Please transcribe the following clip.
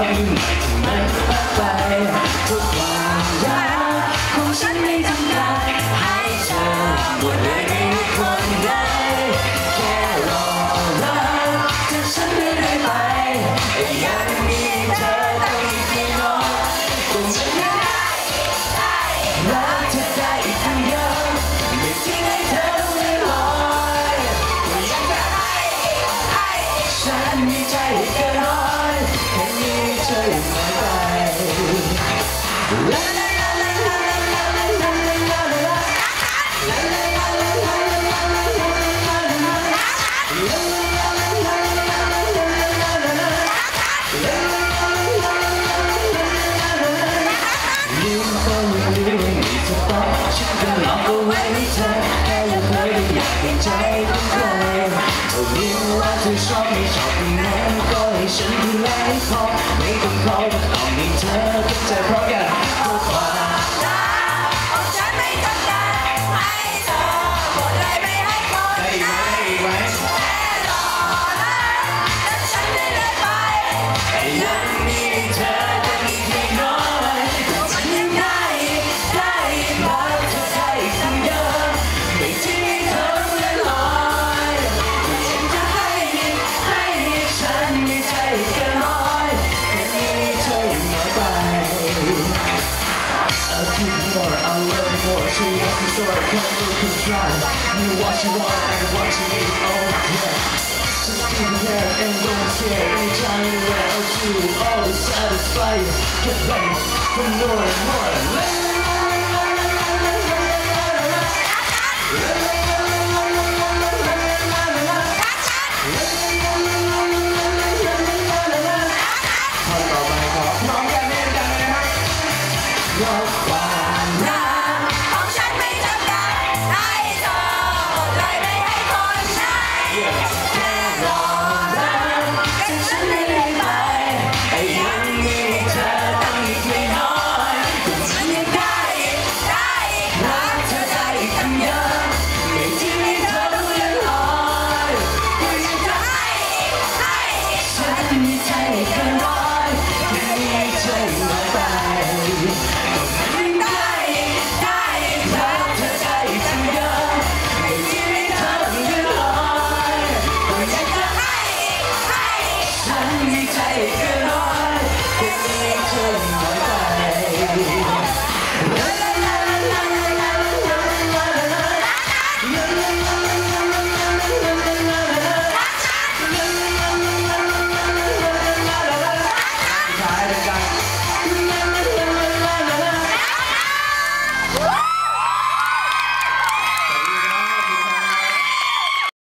อยู่ไหนทำไมไม่ไปทุกความรักของฉันไม่ต้องการให้เธอหมดเลยไม่มีคนใดแค่รอรักถ้าฉันไม่ได้ไปยังมีเธอต้องอีกไม่น้อยคงจะได้รักเธอได้อีกครั้งเดียวไม่ทิ้งให้เธอไม่ลอยก็ยังจะให้ฉันมีใจเกินร้อยแค่มีเธออยู่ไม่ไปฉันก็หลอกเอาไว้ให้เธอแค่ยังเคยได้อยากให้ใจของใครรู้ว่าเธอชอบไม่ชอบยังไงก็ให้ฉันดูแลให้พอไม่ต้องคอยต้องเอาให้เธอเข้าใจเพราะกันเพราะความรักของฉันไม่ต้องการให้เธอหมดเลยไม่ให้คนได้ไหมแค่รอนะแต่ฉันไม่ได้ไปยังมีเธอจะมีเพียงน้อยฉันยังได้รักเธอได้สักเยอะไม่ทิ้งให้เธอเลื่อนลอยฉันจะให้ฉันมีใจเกินร้อยแค่มีเธออยู่น้อยไป I'll give you more, I'll love you more show you what you sort of can't do, can try you what you want and what you need, oh yeah just keep it there and don't care anytime, anywhere, I'll do all to satisfy you get ready for more and more